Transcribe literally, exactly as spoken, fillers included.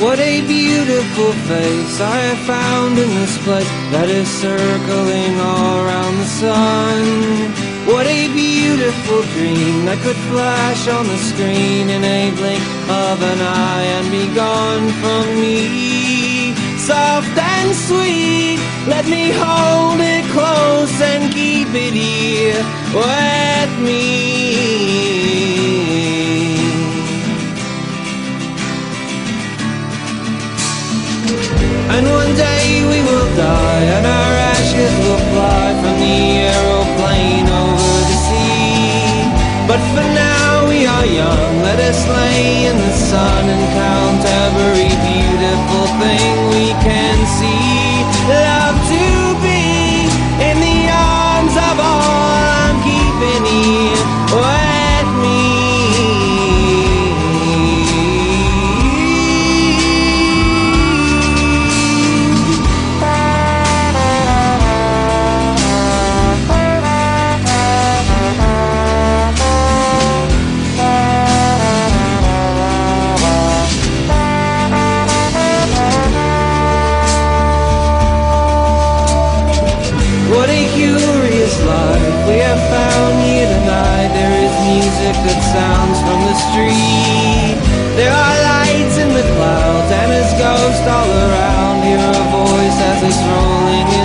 What a beautiful face I have found in this place that is circling all around the sun. What a beautiful dream that could flash on the screen in a blink of an eye and be gone from me. Soft and sweet, let me hold it close and keep it here with me. And one day we will die, and our ashes will fly from the aeroplane over the sea. But for now we are young, let us lay in the sun and count every beautiful thing we can see. Love to be in the arms of all I'm keeping here with me. That sounds from the street. There are lights in the clouds and his ghost all around. Hear a voice as it's rolling